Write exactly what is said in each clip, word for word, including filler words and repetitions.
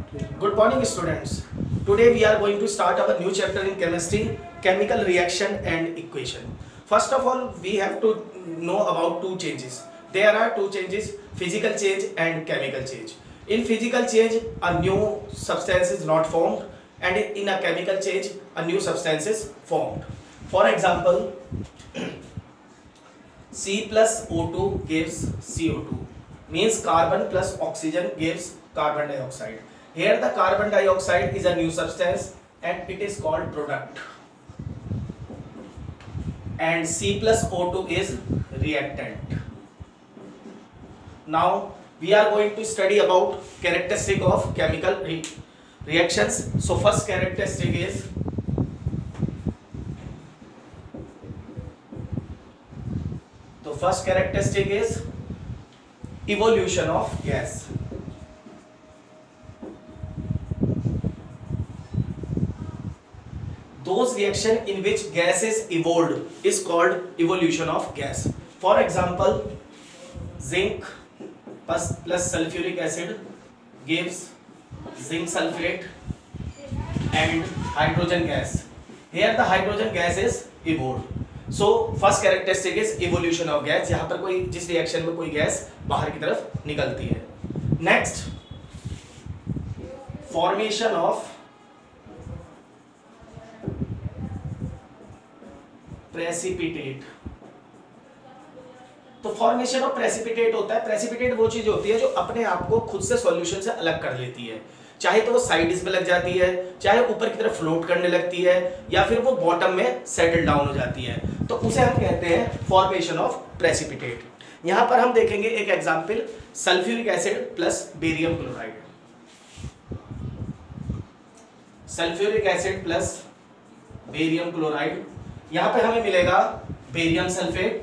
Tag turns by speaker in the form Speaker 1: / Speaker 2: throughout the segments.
Speaker 1: Good morning, students. Today we are going to start our new chapter in chemistry, chemical reaction and equation. First of all, we have to know about two changes. There are two changes, physical change and chemical change. In physical change, a new substance is not formed, and in a chemical change, a new substance is formed. For example, C plus O two gives C O two, means carbon plus oxygen gives carbon dioxide. Here the carbon dioxide is a new substance and it is called product, and C plus O two is reactant. Now we are going to study about characteristic of chemical re reactions. So first characteristic is the first characteristic is evolution of gas. Those reaction in which gas is evolved is called evolution of gas. For example, zinc plus, plus sulfuric acid gives zinc sulfate and hydrogen gas. Here the hydrogen gas is evolved. So first characteristic is evolution of gas. यहाँ पर कोई जिस reaction में कोई gas बाहर की तरफ निकलती है. Next, formation of precipitate. तो फॉर्मेशन ऑफ प्रेसिपिटेट होता है, प्रेसिपिटेट वो चीज होती है जो अपने आप को खुद से सॉल्यूशन से अलग कर लेती है, चाहे तो वो साइड्स में लग जाती है, चाहे ऊपर की तरफ फ्लोट करने लगती है, या फिर वो बॉटम में सेटल डाउन हो जाती है, तो उसे हम कहते हैं फॉर्मेशन ऑफ प्रेसिपिटेट. यहां पर हम देखेंगे एक example, sulphuric acid plus barium chloride. Sulphuric acid plus barium chloride, यहां पे हमें मिलेगा barium sulphate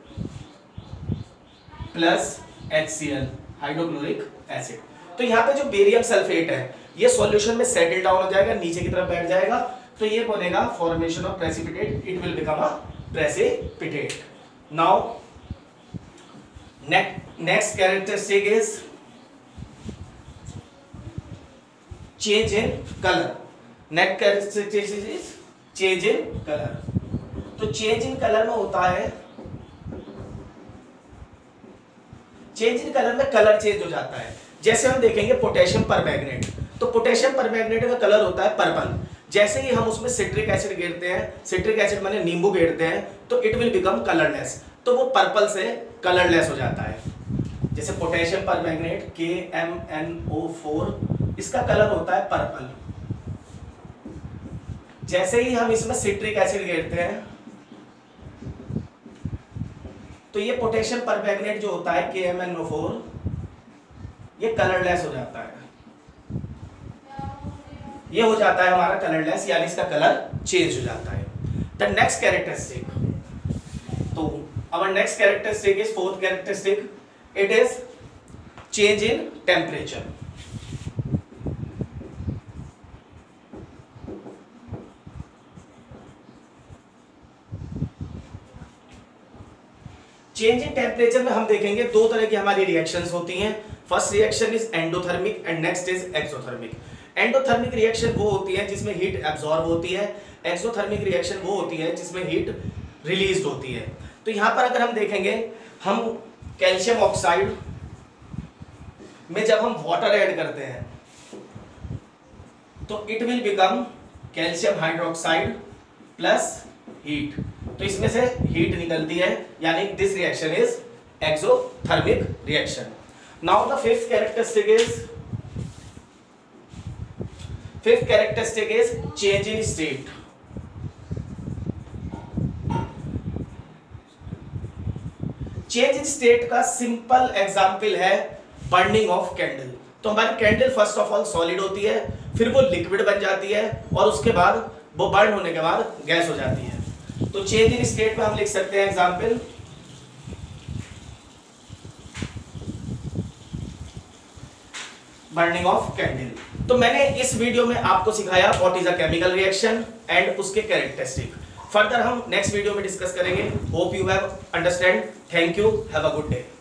Speaker 1: plus H C L hydrochloric acid. तो यहां पे जो बेरियम सल्फेट है ये सॉल्यूशन में सेटल डाउन हो जाएगा, नीचे की तरफ बैठ जाएगा, तो ये बनेगा formation of precipitate. It will become a precipitate. Now next characteristic is change in colour. Next characteristic is change in colour. तो चेंज इन कलर में होता है, चेंज इन कलर में कलर चेंज हो जाता है. जैसे हम देखेंगे पोटेशियम परमैंगनेट, तो पोटेशियम परमैंगनेट का कलर होता है पर्पल. जैसे ही हम उसमें सिट्रिक एसिड गिरते हैं, सिट्रिक एसिड माने नींबू गिरते हैं, तो इट विल बिकम कलरलेस, तो वो पर्पल से कलरलेस हो जाता है. जैसे पोटेशियम परमैंगनेट के एम एन ओ फोर, इसका कलर होता है पर्पल. जैसे ही हम इसमें सिट्रिक एसिड गिरते हैं, तो ये पोटेशियम परमैंगनेट जो होता है के एम एन ओ फोर, ये कलरलेस हो जाता है. ये हो जाता है हमारा कलरलेस, यानी इसका कलर चेंज हो जाता है. द नेक्स्ट कैरेक्टरिस्टिक, तो our next characteristic is fourth characteristic. It is change in temperature. Change in temperature में हम देखेंगे दो तरह की हमारी रिएक्शंस होती हैं. First reaction is endothermic and next is exothermic. Endothermic reaction वो होती है जिसमें हीट एब्जॉर्ब होती है, एक्सोथर्मिक रिएक्शन वो होती है जिसमें हीट रिलीज होती है. तो यहां पर अगर हम देखेंगे, हम कैल्शियम ऑक्साइड में जब हम वाटर ऐड करते हैं तो it will become calcium hydroxide plus heat. तो इसमें से हीट निकलती है, यानी this reaction is exothermic reaction. Now the fifth characteristic is fifth characteristic is change in state. Change in state का सिंपल एग्जांपल है बर्निंग ऑफ कैंडल. तो हमारी candle first of all solid होती है, फिर वो लिक्विड बन जाती है, और उसके बाद वो बर्न होने के बाद गैस हो जाती है. तो चेंज इन स्टेट में हम लिख सकते हैं एग्जांपल, बर्निंग ऑफ कैंडल. तो मैंने इस वीडियो में आपको सिखाया what is a chemical reaction and उसके कैरेक्टरिस्टिक. फर्दर हम नेक्स्ट वीडियो में डिस्कस करेंगे. Hope you have understand. Thank you. Have a good day.